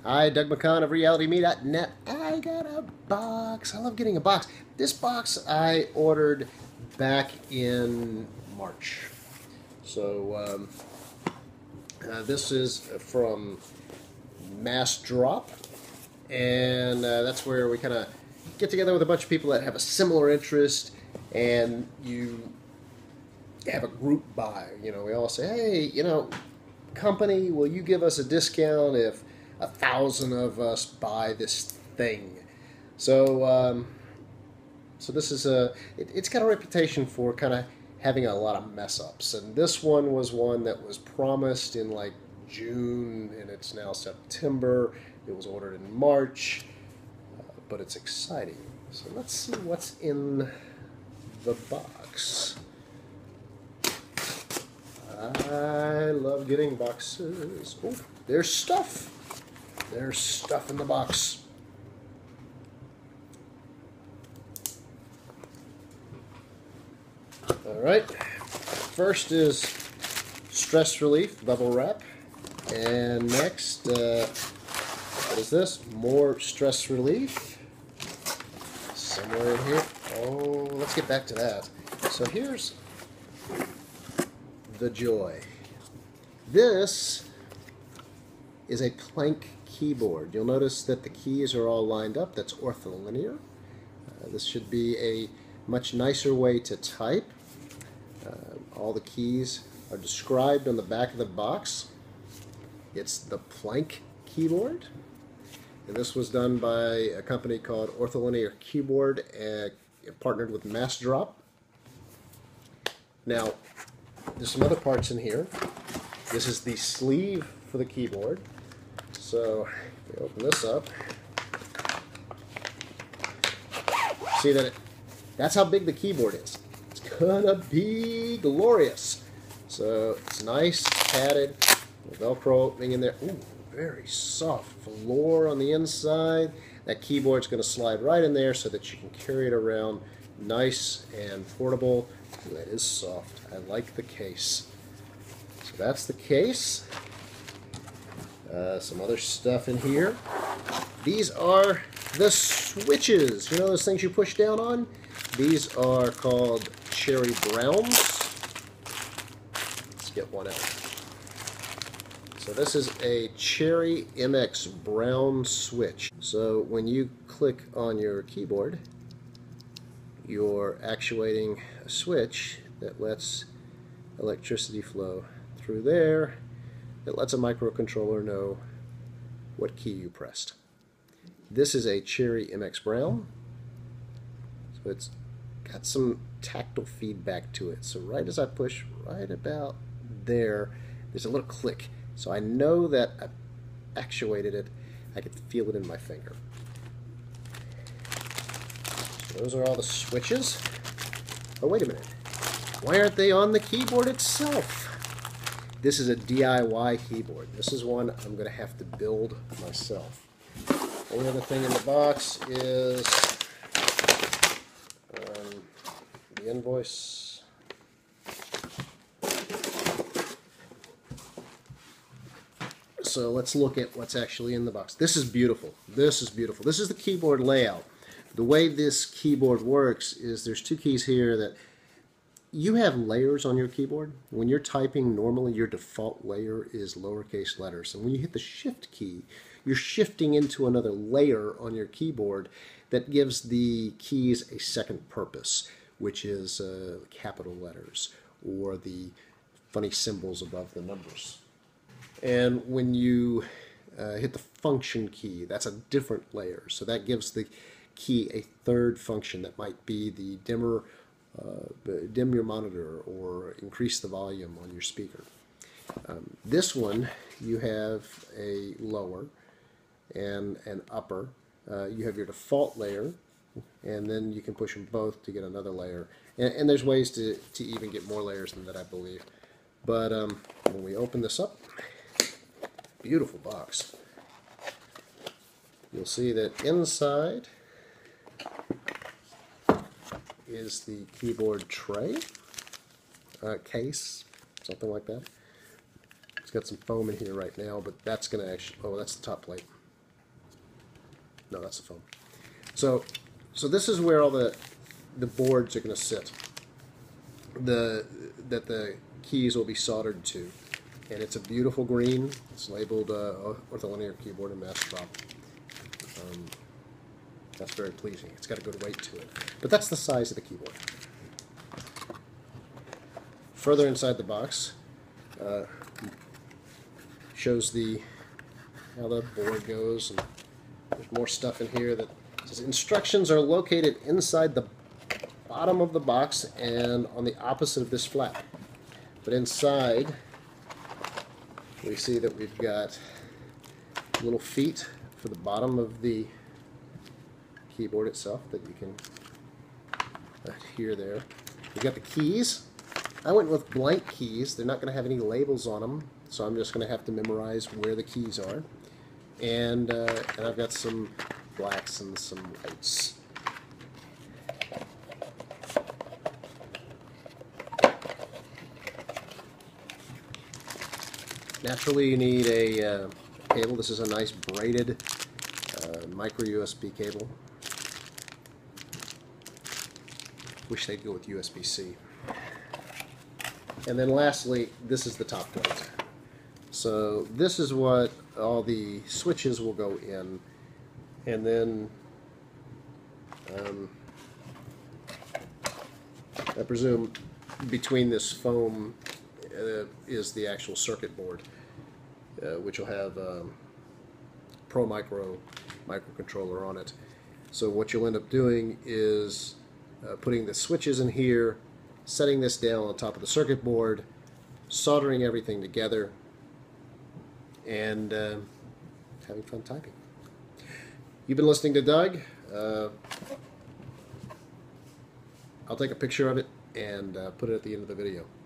Hi, Doug McCann of RealityMe.net. I got a box. I love getting a box. This box I ordered back in March. So this is from Massdrop, and that's where we kind of get together with a bunch of people that have a similar interest, and you have a group buy. You know, we all say, hey, you know, company, will you give us a discount if 1,000 of us buy this thing? So so this is it's got a reputation for kind of having a lot of mess ups, and this one was one that was promised in like June, and it's now September. It was ordered in March, but it's exciting. So let's see what's in the box. I love getting boxes. Oh, there's stuff. There's stuff in the box. All right. First is stress relief bubble wrap, and next, what is this? More stress relief. Somewhere in here. Oh, let's get back to that. So here's the joy. This is a Planck keyboard. You'll notice that the keys are all lined up. That's Ortholinear. This should be a much nicer way to type. All the keys are described on the back of the box. It's the Planck keyboard, and this was done by a company called Ortholinear Keyboard, partnered with Massdrop. Now, there's some other parts in here. This is the sleeve for the keyboard. So, if we open this up, see that that's how big the keyboard is. It's gonna be glorious. So, it's nice, padded, Velcro opening in there. Ooh, very soft floor on the inside. That keyboard's gonna slide right in there so that you can carry it around nice and portable. Ooh, that is soft. I like the case. So that's the case. Some other stuff in here. These are the switches. You know those things you push down on? These are called cherry browns. Let's get one out. So this is a cherry MX brown switch. So when you click on your keyboard, you're actuating a switch that lets electricity flow through there. It lets a microcontroller know what key you pressed. This is a cherry MX brown, so it's got some tactile feedback to it. So right as I push right about there, there's a little click. So I know that I actuated it. I can feel it in my finger. So those are all the switches. Oh, wait a minute. Why aren't they on the keyboard itself? This is a DIY keyboard. This is one I'm going to have to build myself. Only other thing in the box is the invoice. So let's look at what's actually in the box. This is beautiful. This is beautiful. This is the keyboard layout. The way this keyboard works is there's two keys here that you have layers on your keyboard. When you're typing, normally your default layer is lowercase letters. And when you hit the shift key, you're shifting into another layer on your keyboard that gives the keys a second purpose, which is capital letters or the funny symbols above the numbers. And when you hit the function key, that's a different layer. So that gives the key a third function that might be the dimmer, dim your monitor or increase the volume on your speaker. This one, you have a lower and an upper. You have your default layer, and then you can push them both to get another layer. And there's ways to even get more layers than that, I believe. But when we open this up, beautiful box. You'll see that inside is the keyboard tray, case, something like that. It's got some foam in here right now, but that's going to actually, oh, that's the top plate. No, that's the foam. So this is where all the boards are going to sit. That the keys will be soldered to, and it's a beautiful green. It's labeled Ortholinear keyboard and Massdrop. That's very pleasing. It's got a good weight to it. But that's the size of the keyboard. Further inside the box shows how the board goes, and there's more stuff in here that says instructions are located inside the bottom of the box and on the opposite of this flap. But inside we see that we've got little feet for the bottom of the keyboard itself that you can adhere there. We've got the keys. I went with blank keys. They're not going to have any labels on them, so I'm just going to have to memorize where the keys are. And I've got some blacks and some whites. Naturally, you need a cable. This is a nice braided micro USB cable. Wish they'd go with USB-C. And then lastly, this is the top plate. So this is what all the switches will go in, and then I presume between this foam is the actual circuit board, which will have Pro microcontroller on it. So what you'll end up doing is putting the switches in here, setting this down on top of the circuit board, soldering everything together, and having fun typing. You've been listening to Doug. I'll take a picture of it and put it at the end of the video.